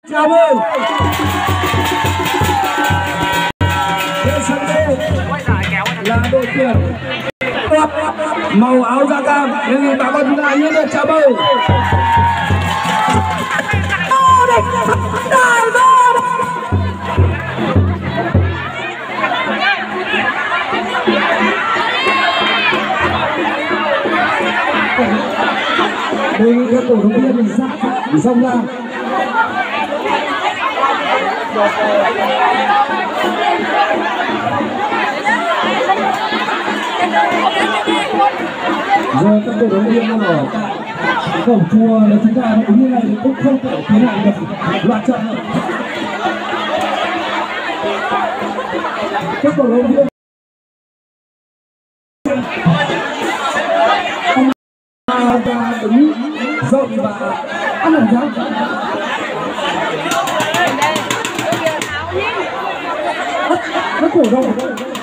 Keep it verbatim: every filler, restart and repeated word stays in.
Chào mừng trên sân đây là đội tuyển màu áo da cam. Đề nghị bà con chúng ta nhiệt liệt chào mừng. Đề nghị các cổ động viên mình sát xông ra. Giờ các cổ động viên đang ở tại cổng chùa là chúng ta cũng như này cũng không thể tiến hành được loạt trận nữa. Các cổ động viên ta đứng rộng và ăn làm sao các cổ động